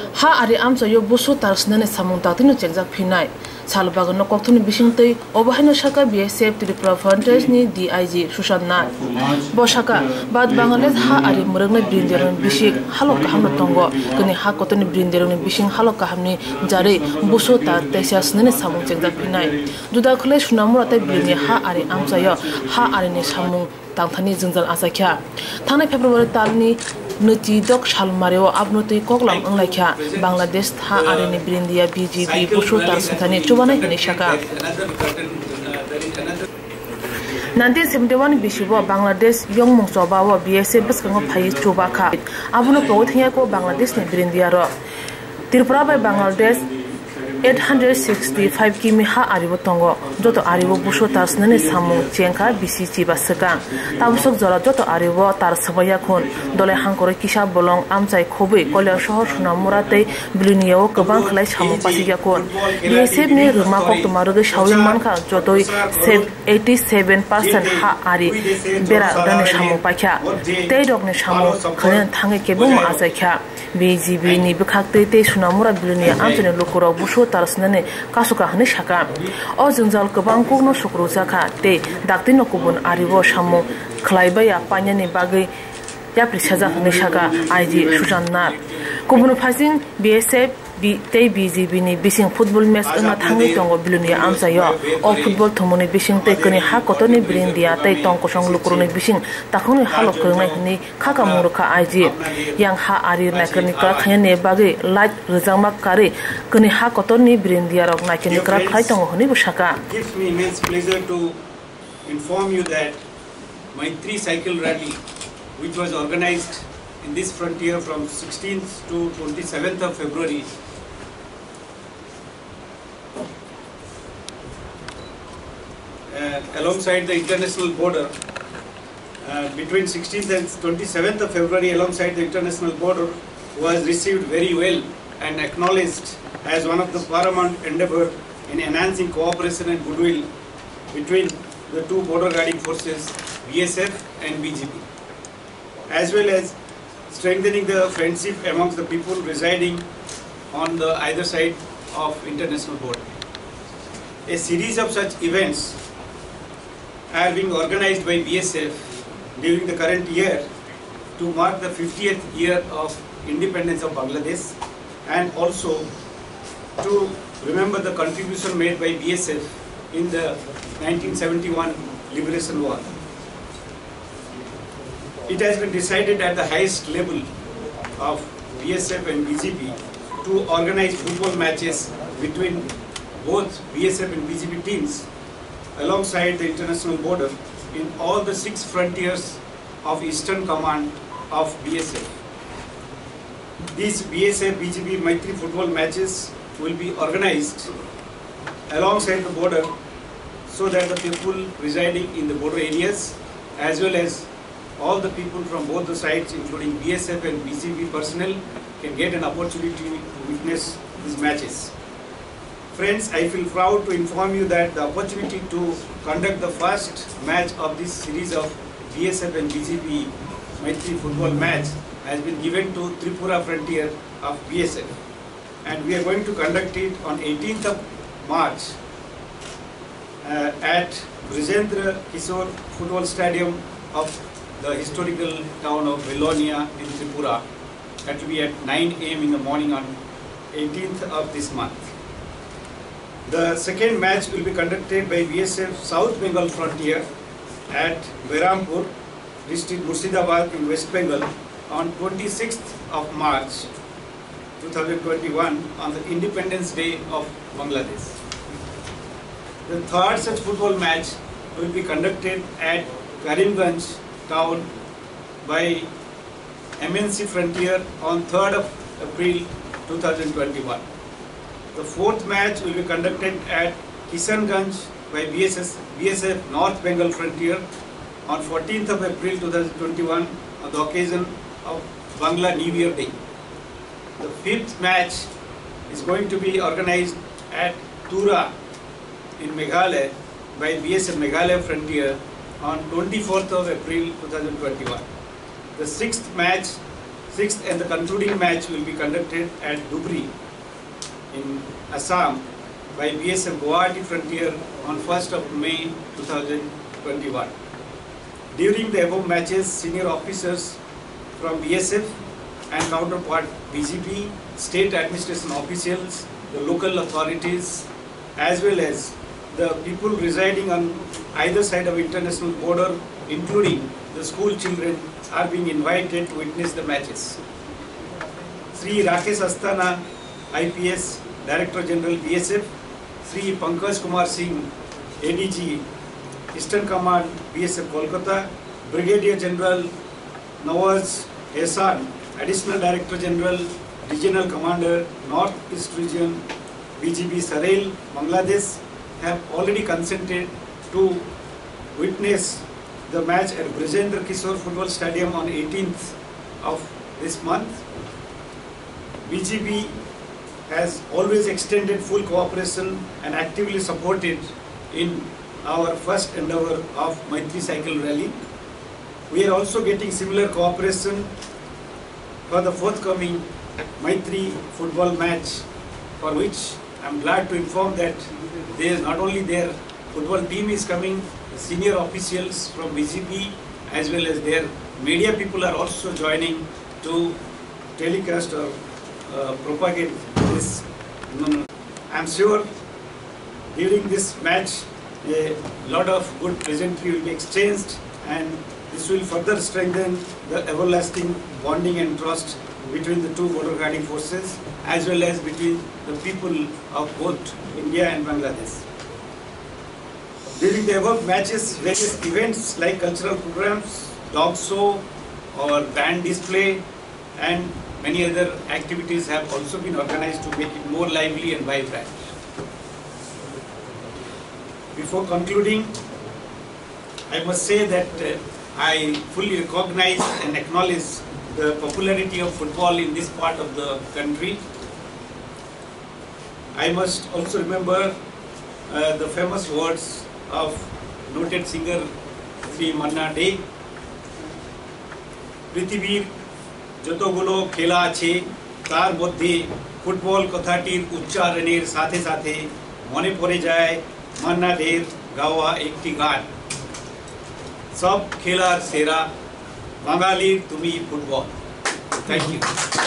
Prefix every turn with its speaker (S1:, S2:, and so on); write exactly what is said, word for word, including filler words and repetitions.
S1: ha ari amso yo busu tarsnane samung tatino chengjak phinai salbagan kokthuni bisingtei obahino saka B S F Tripura Frontiers ni D I G Sushan Nath bosaka bad Bangladesh ha ari muragna brinderon bisik halok hamno tongo kini ha kotoni brinderon bising halok hamni jare busu tar tesasnane samung chengjak phinai juda khule sunamura tai brini ha ari amso yo ha ari ni samung tangthani jingjal asakya thane February talni Nuti dok shalmareo abnoti koklam anglaikha Bangladesh tha areni brindia B J P busu tarsthani chubana hini shaka nineteen seventy-one bisibo Bangladesh yong mungsoba wa B S F biskango phai chubakha abuno pogthia ko Bangladesh ni brindia ro Tripura by Bangladesh eight hundred sixty-five kimi ha aribo tongo joto aribo busu tarsnane samung chenka bisi chiba saka tabusok jora joto aribo tar sabaya khon dole hangkore kisa bolong amchai khobe kolyar shohor sunamurate biluniyo gobang khlai samung pasiya kon B S F ne ruma kok tumaruge shawin manka jotoi eighty-seven percent ha ari bera dane samung pakha tei dokne samung khane thange kebum asakha B J P ni bikhakte te sunamura biluniya amchane lokoro busu tarsnane kasuka hne shaka o jingjal gobang kogno sukru jaka te daktino kubun aribo samu khlaibaya panyani bagai yapri saja hne shaka I G Sushan Nath kubun phasing B S F B te B J P ni bising football match anga thangi tongo biluniya amsayo o football thomoni bising te kani ha kotoni brindia te tongko song lukuruni bising takhoni halok krengai hni khaka murukha I G yang ha ari nakani ka khane bagi light rizangma kare kani ha kotoni brindia rok nakani kra khai tongo hni bushaka
S2: gives me immense pleasure to inform you that Maitri cycle rally which was organized in this frontier from sixteenth to twenty-seventh of February uh, alongside the international border uh, between sixteenth and twenty-seventh of February alongside the international border was received very well and acknowledged as one of the paramount endeavor in enhancing cooperation and goodwill between the two border guarding forces B S F and B J P, as well as strengthening the friendship amongst the people residing on the either side of international border. A series of such events are being organized by B S F during the current year to mark the fiftieth year of independence of Bangladesh and also to remember the contribution made by B S F in the nineteen seventy-one Liberation War. It has been decided at the highest level of B S F and B J P to organize football matches between both B S F and B J P teams alongside the international border in all the six frontiers of Eastern Command of B S F. These B S F B J P Maitri football matches will be organized alongside the border so that the people residing in the border areas as well as all the people from both the sides, including B S F and B J P personnel, can get an opportunity to witness these matches. Friends, I feel proud to inform you that the opportunity to conduct the first match of this series of B S F and B J P Maitri football match has been given to Tripura Frontier of B S F. And we are going to conduct it on eighteenth of March uh, at Brijendra Kishore Football Stadium of the historical town of Vilonia in Tripura. That will be at nine A M in the morning on eighteenth of this month. The second match will be conducted by B S F South Bengal Frontier at Behrampur, district Murshidabad in West Bengal on twenty-sixth of March two thousand twenty-one on the Independence Day of Bangladesh. The third such football match will be conducted at Karimganj town by M N C Frontier on third of April two thousand twenty-one. The fourth match will be conducted at Kishanganj by B S S, B S F North Bengal Frontier on fourteenth of April two thousand twenty-one on the occasion of Bangla New Year Day. The fifth match is going to be organized at Tura in Meghalaya by B S F Meghalaya Frontier on twenty-fourth of April two thousand twenty-one. The sixth match Sixth and the concluding match will be conducted at Dhubri in Assam by B S F Guwahati Frontier on first of May two thousand twenty-one. During the above matches, senior officers from B S F and counterpart B G P, state administration officials, the local authorities, as well as the people residing on either side of international border, including the school children, are being invited to witness the matches. Sri Rakesh Asthana, I P S, Director General B S F, Sri Pankaj Kumar Singh, A D G, Eastern Command, B S F Kolkata, Brigadier General Nawaz Ehsan, Additional Director General, Regional Commander, North East Region, B G P Sarail, Bangladesh, have already consented to witness the match at Brajendra Kishore Football Stadium on eighteenth of this month. B G P has always extended full cooperation and actively supported in our first endeavor of Maitri Cycle Rally. We are also getting similar cooperation for the forthcoming Maitri football match, for which I am glad to inform that there is not only their football team is coming, the senior officials from B G P as well as their media people are also joining to telecast or uh, propagate this. I am sure during this match a lot of good pleasantry will be exchanged, and this will further strengthen the everlasting bonding and trust between the two border guarding forces as well as between the people of both India and Bangladesh. During the above matches, various events like cultural programs, dog show or band display and many other activities have also been organized to make it more lively and vibrant. Before concluding, I must say that uh, I fully recognize and acknowledge the popularity of football in this part of the country. I must also remember uh, the famous words of noted singer Sri Manna Dey. পৃথিবীর যতগুলো খেলা আছে তার মধ্যে football কথাটির উচ্চারণের সাথে সাথে মনে পড়ে যায় মান্না দের গাওয়া একটি গান, সব খেলার সেরা বাঙালির তুমি ফুটবল। Thank you.